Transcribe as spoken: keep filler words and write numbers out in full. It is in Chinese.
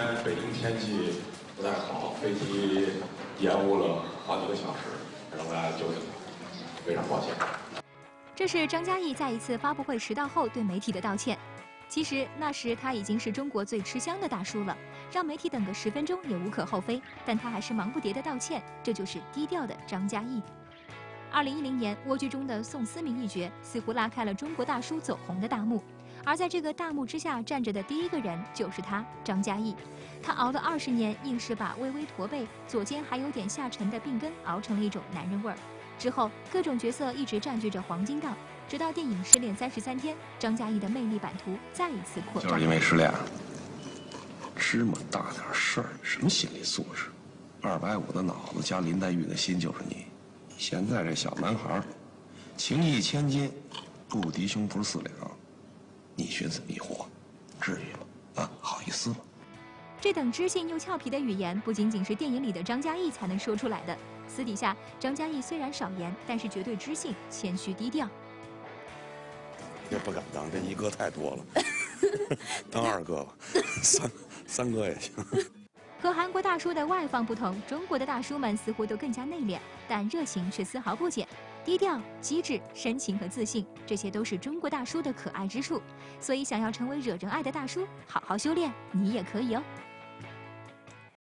北京天气不太好，飞机延误了好几个小时，让大家久等了，非常抱歉。 这是张嘉译在一次发布会迟到后对媒体的道歉。其实那时他已经是中国最吃香的大叔了，让媒体等个十分钟也无可厚非。但他还是忙不迭的道歉，这就是低调的张嘉译。二零一零年，蜗居中的宋思明一角似乎拉开了中国大叔走红的大幕，而在这个大幕之下站着的第一个人就是他，张嘉译。他熬了二十年，硬是把微微驼背、左肩还有点下沉的病根熬成了一种男人味儿。之后，各种角色一直占据着黄金档，直到电影《失恋三十三天》，张嘉译的魅力版图再一次扩张。 就是因为失恋，芝麻大点事儿，什么心理素质？二百五的脑子加林黛玉的心就是你。现在这小男孩，情义千金，不敌胸脯四两，你寻死觅活，至于吗？啊，好意思吗？ 这等知性又俏皮的语言，不仅仅是电影里的张嘉译才能说出来的。私底下，张嘉译虽然少言，但是绝对知性、谦虚低调。 也不敢当，这一哥太多了，当二哥吧，三三哥也行。 和韩国大叔的外放不同，中国的大叔们似乎都更加内敛，但热情却丝毫不减。低调、机智、深情和自信，这些都是中国大叔的可爱之处。所以，想要成为惹人爱的大叔，好好修炼，你也可以哦。